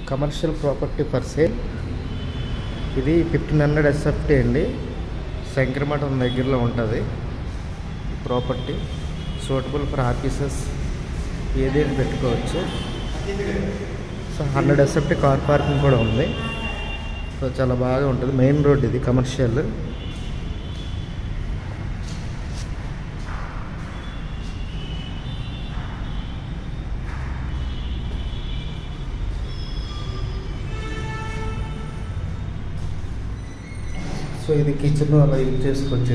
Commercial property for sale. ఇది 1500 SFT అండి. శంకరమఠం దగ్గరలో ఉంటుంది ప్రాపర్టీ. సూటబుల్ ఫర్ ఆఫీసెస్, ఏదైనా పెట్టుకోవచ్చు. సో 100 SFT కార్ పార్కింగ్ కూడా ఉంది. సో చాలా బాగా ఉంటుంది. మెయిన్ రోడ్ ఇది, కమర్షియల్. సో ఇది కిచెన్ అలా యూజ్ చేసుకోవచ్చు.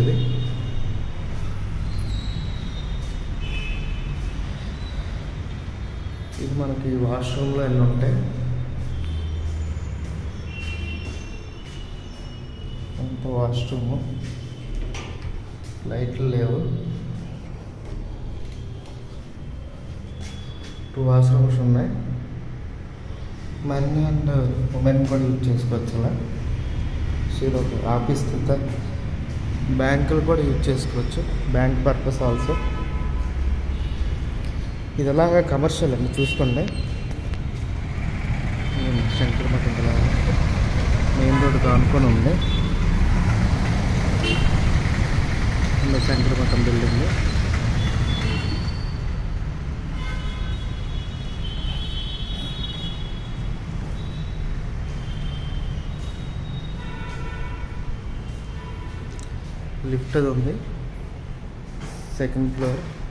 ఇది మనకి వాష్రూమ్లో ఎన్ని ఉంటాయి, అంత వాష్రూము. లైట్లు లేవు. 2 వాష్రూమ్స్ ఉన్నాయి. మెన్ అండ్ ఉమెన్ కూడా యూజ్ చేసుకోవచ్చు అలా. సో ఇది ఒక ఆఫీస్ కింద. బ్యాంకులు కూడా యూజ్ చేసుకోవచ్చు, బ్యాంక్ పర్పస్ ఆల్సో. ఇది ఎలాగా కమర్షియల్ అండి, చూసుకోండి. శంకరమఠం ఇలా మెయిన్ రోడ్డుకి ఆనుకొని ఉంది. శంకరమఠం బిల్డింగ్. లిఫ్ట్ అది ఉంది, 2nd ఫ్లోర్.